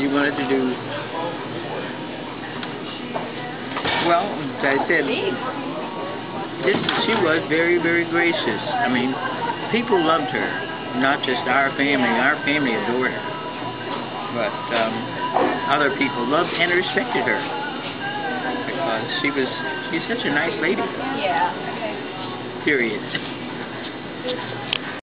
you wanted to do? Well, as I said, she was very, very gracious. I mean, people loved her, not just our family. Our family adored her. But other people loved and respected her because she's such a nice lady. Yeah. Period.